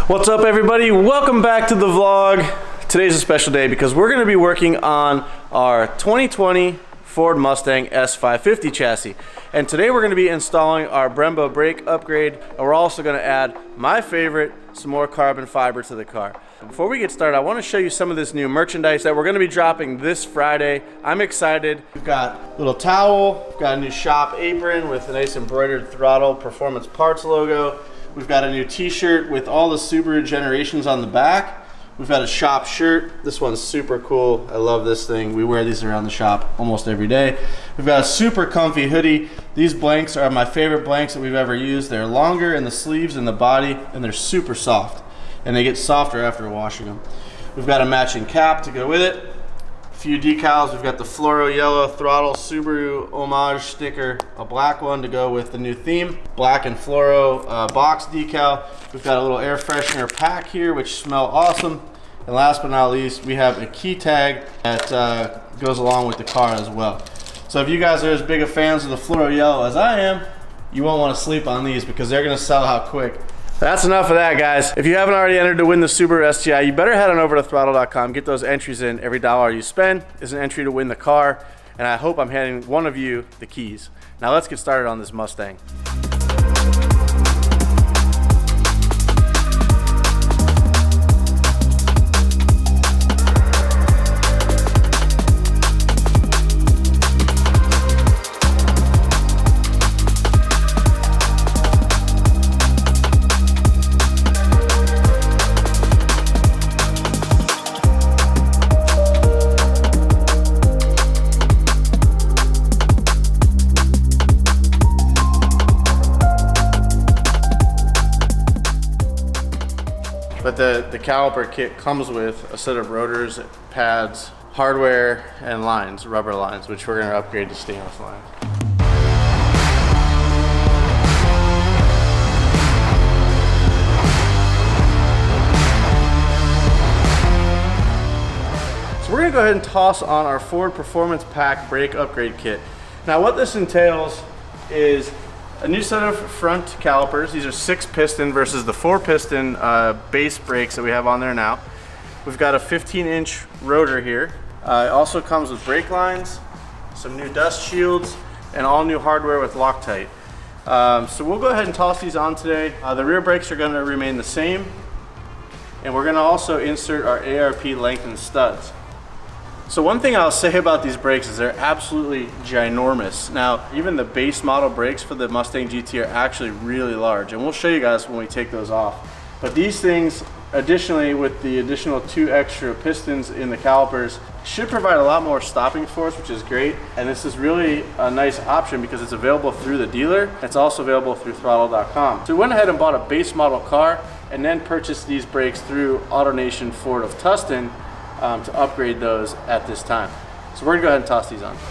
What's up everybody? Welcome back to the vlog. Today's a special day because we're going to be working on our 2020 Ford Mustang S550 chassis. And today we're going to be installing our Brembo brake upgrade, and we're also going to add my favorite, some more carbon fiber to the car. Before we get started, I want to show you some of this new merchandise that we're going to be dropping this Friday. I'm excited. We've got a little towel, we've got a new shop apron with a nice embroidered throtl performance parts logo. We've got a new t-shirt with all the Subaru generations on the back. We've got a shop shirt. This one's super cool. I love this thing. We wear these around the shop almost every day. We've got a super comfy hoodie. These blanks are my favorite blanks that we've ever used. They're longer in the sleeves and the body, and they're super soft. And they get softer after washing them. We've got a matching cap to go with it. A few decals. We've got the fluoro yellow throtl Subaru homage sticker, a black one to go with the new theme, black and fluoro box decal. We've got a little air freshener pack here which smell awesome. And last but not least, we have a key tag that goes along with the car as well. So if you guys are as big of fans of the fluoro yellow as I am, you won't want to sleep on these because they're going to sell out quick. That's enough of that, guys. If you haven't already entered to win the Subaru STI, you better head on over to throtlVIP.com. Get those entries in. Every dollar you spend is an entry to win the car, and I hope I'm handing one of you the keys. Now let's get started on this Mustang. But the caliper kit comes with a set of rotors, pads, hardware, and lines, rubber lines, which we're going to upgrade to stainless lines. So we're going to go ahead and toss on our Ford Performance Pack brake upgrade kit. Now what this entails is a new set of front calipers. These are 6-piston versus the 4-piston base brakes that we have on there now. We've got a 15-inch rotor here. It also comes with brake lines, some new dust shields, and all new hardware with Loctite. So we'll go ahead and toss these on today. The rear brakes are going to remain the same, and we're going to also insert our ARP lengthened studs. So one thing I'll say about these brakes is they're absolutely ginormous. Now, even the base model brakes for the Mustang GT are actually really large, and we'll show you guys when we take those off. But these things, additionally with the additional 2 extra pistons in the calipers, should provide a lot more stopping force, which is great. And this is really a nice option because it's available through the dealer. It's also available through throtlVIP.com. So we went ahead and bought a base model car and then purchased these brakes through AutoNation Ford of Tustin to upgrade those at this time. So we're gonna go ahead and toss these on.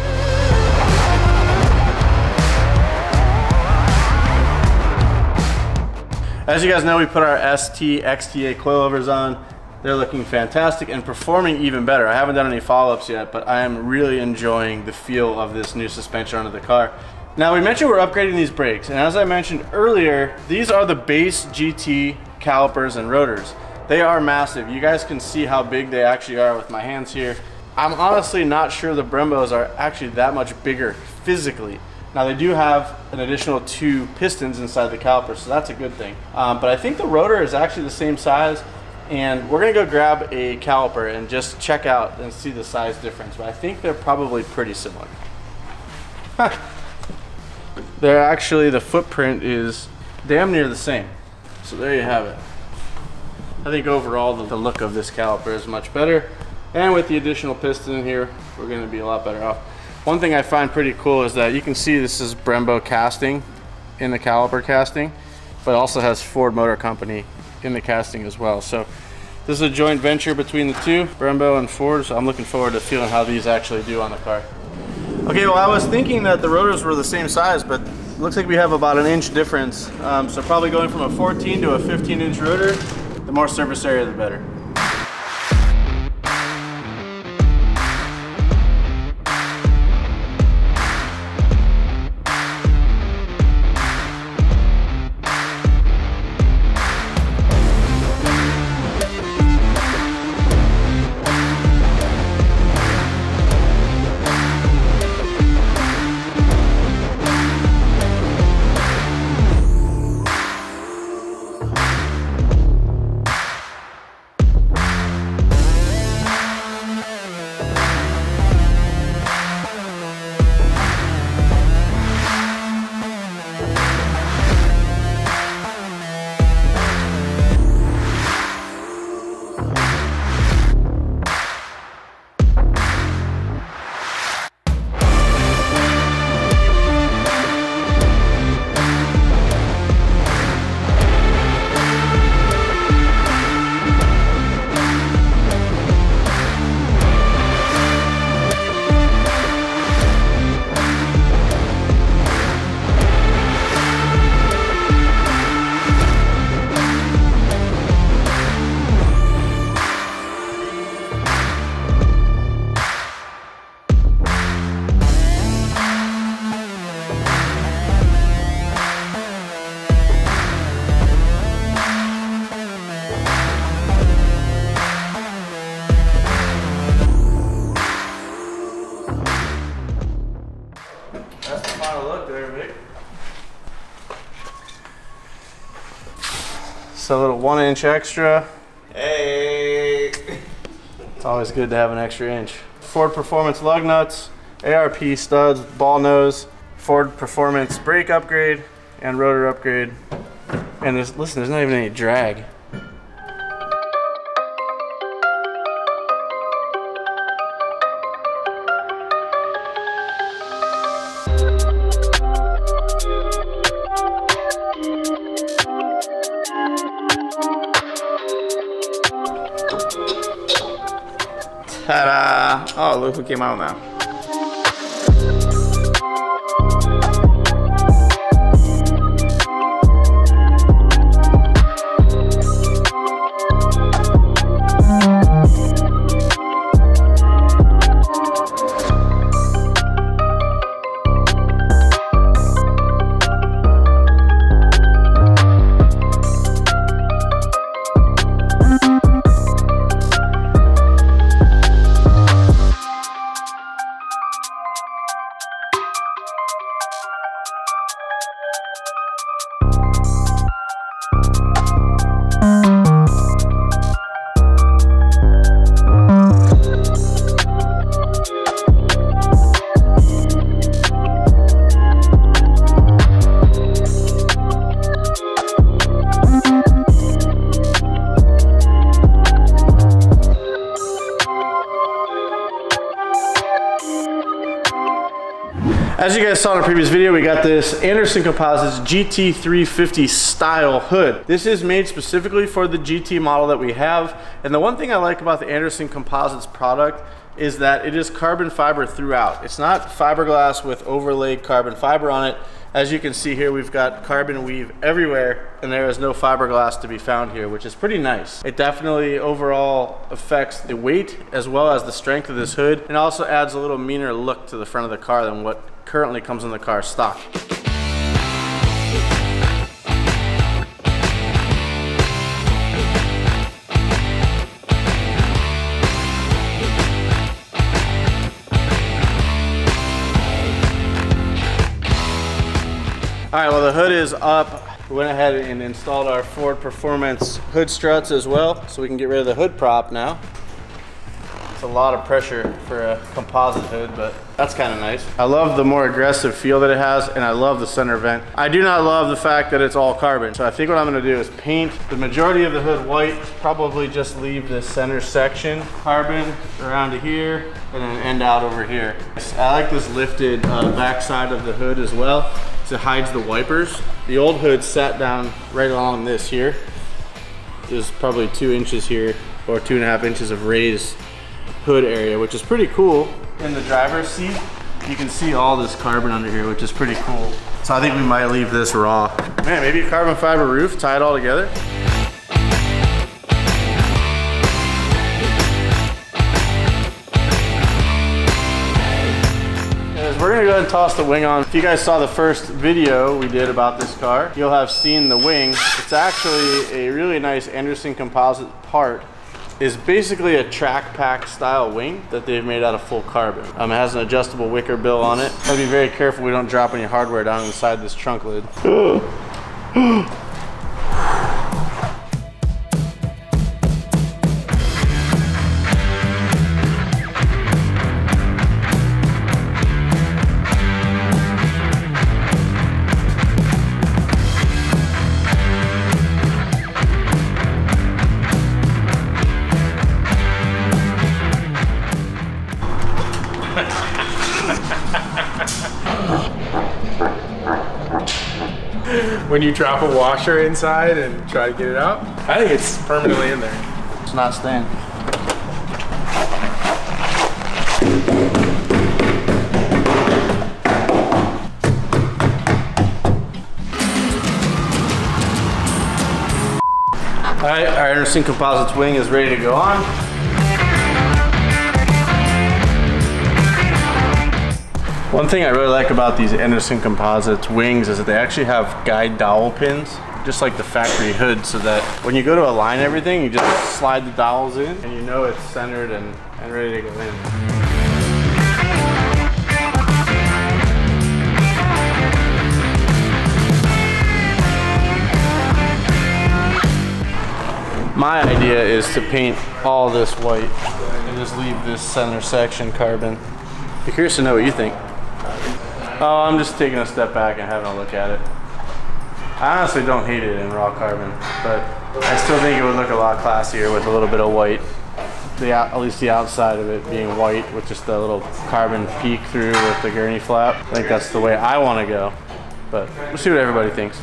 As you guys know, we put our ST XTA coilovers on. They're looking fantastic and performing even better. I haven't done any follow-ups yet, but I am really enjoying the feel of this new suspension under the car. Now we mentioned we're upgrading these brakes, and as I mentioned earlier, these are the base GT calipers and rotors. They are massive. You guys can see how big they actually are with my hands here. I'm honestly not sure the Brembos are actually that much bigger physically. Now they do have an additional 2 pistons inside the caliper, so that's a good thing. But I think the rotor is actually the same size, and we're gonna go grab a caliper and just check out and see the size difference. But I think they're probably pretty similar. They're actually, the footprint is damn near the same. So there you have it. I think overall the look of this caliper is much better, and with the additional piston here we're going to be a lot better off. One thing I find pretty cool is that you can see this is Brembo casting in the caliper casting, but it also has Ford Motor Company in the casting as well. So this is a joint venture between the two, Brembo and Ford, so I'm looking forward to feeling how these actually do on the car. Okay, well I was thinking that the rotors were the same size, but it looks like we have about an inch difference. So probably going from a 14 to a 15-inch rotor. The more surface area, the better. So a little 1 inch extra. Hey! It's always good to have an extra inch. Ford Performance lug nuts, ARP studs, ball nose, Ford Performance brake upgrade, and rotor upgrade. And listen, there's not even any drag. Ta-da! Oh, look who came out now. As you guys saw in a previous video, we got this Anderson Composites GT350 style hood. This is made specifically for the GT model that we have. And the one thing I like about the Anderson Composites product is that it is carbon fiber throughout. It's not fiberglass with overlaid carbon fiber on it. As you can see here, we've got carbon weave everywhere, and there is no fiberglass to be found here, which is pretty nice. It definitely overall affects the weight as well as the strength of this hood, and also adds a little meaner look to the front of the car than what currently comes in the car stock. All right, well, the hood is up. We went ahead and installed our Ford Performance hood struts as well, so we can get rid of the hood prop now. It's a lot of pressure for a composite hood, but that's kind of nice. I love the more aggressive feel that it has, and I love the center vent. I do not love the fact that it's all carbon, so I think what I'm gonna do is paint the majority of the hood white, probably just leave this center section carbon around to here, and then end out over here. I like this lifted back side of the hood as well, so it hides the wipers. The old hood sat down right along this here. There's probably 2 inches here, or 2.5 inches of raised hood area, which is pretty cool. In the driver's seat, you can see all this carbon under here, which is pretty cool. So I think we might leave this raw. Man, maybe a carbon fiber roof, tie it all together. We're gonna go ahead and toss the wing on. If you guys saw the first video we did about this car, you'll have seen the wing. It's actually a really nice Anderson Composite part. It's basically a track pack style wing that they've made out of full carbon. It has an adjustable wicker bill on it. Gotta be very careful we don't drop any hardware down inside this trunk lid. When you drop a washer inside and try to get it out, I think it's permanently in there. It's not staying. All right, our Anderson Composites wing is ready to go on. One thing I really like about these Anderson Composites wings is that they actually have guide dowel pins, just like the factory hood, so that when you go to align everything, you just slide the dowels in and you know it's centered and ready to go in. My idea is to paint all this white and just leave this center section carbon. Be curious to know what you think. Oh, I'm just taking a step back and having a look at it. I honestly don't hate it in raw carbon, but I still think it would look a lot classier with a little bit of white. At least the outside of it being white with just a little carbon peek through with the gurney flap. I think that's the way I want to go, but we'll see what everybody thinks.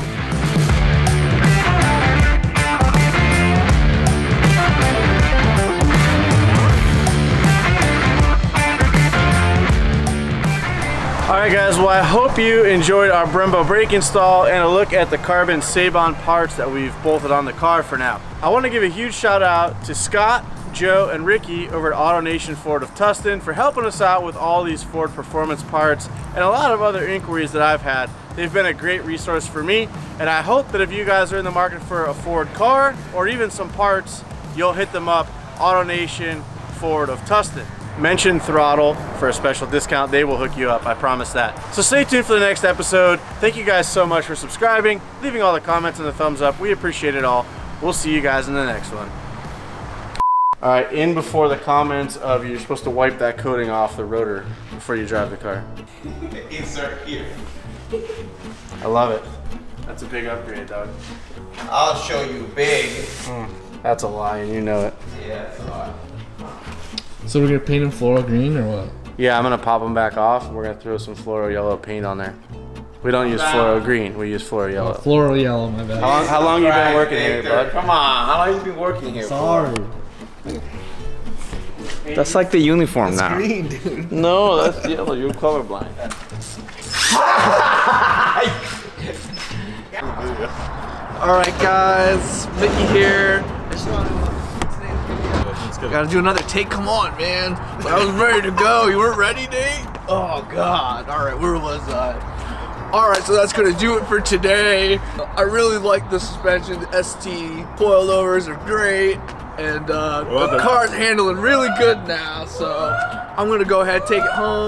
Alright guys, well I hope you enjoyed our Brembo brake install and a look at the carbon Sabon parts that we've bolted on the car for now. I want to give a huge shout out to Scott, Joe, and Ricky over at AutoNation Ford of Tustin for helping us out with all these Ford performance parts and a lot of other inquiries that I've had. They've been a great resource for me, and I hope that if you guys are in the market for a Ford car or even some parts, you'll hit them up, AutoNation Ford of Tustin. Mention throtl for a special discount. They will hook you up, I promise that. So stay tuned for the next episode. Thank you guys so much for subscribing, leaving all the comments and the thumbs up. We appreciate it all. We'll see you guys in the next one. All right, in before the comments of you're supposed to wipe that coating off the rotor before you drive the car. Insert here. I love it. That's a big upgrade, dog. I'll show you big. That's a lie, and you know it. Yeah, that's a lot. So we're gonna paint them floral green or what? Yeah, I'm gonna pop them back off. And we're gonna throw some floral yellow paint on there. We don't use floral green. We use floral yellow. Oh, floral yellow, my bad. How long you been working here, bud? Come on, how long you been working here? Sorry. That's like the uniform now. Green, dude. No, that's yellow. You're colorblind. Alright guys, Mickey here. Gotta do another take, come on man. I was ready to go, you weren't ready, Nate? Oh god, alright, where was I? Alright, so that's gonna do it for today. I really like the suspension, the ST coilovers are great. And the car's handling really good now, so I'm gonna go ahead and take it home.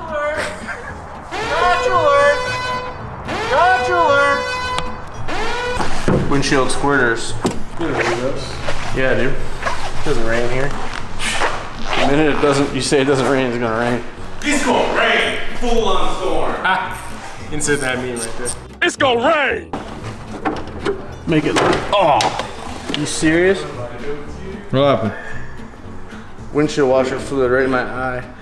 Windshield squirters. Yeah, dude. It doesn't rain here. The minute it doesn't, you say it doesn't rain, it's gonna rain. It's gonna rain. Full on storm. Ah, insert that meme right there. It's gonna rain. Make it. Oh, you serious? What happened? Windshield washer fluid right in my eye.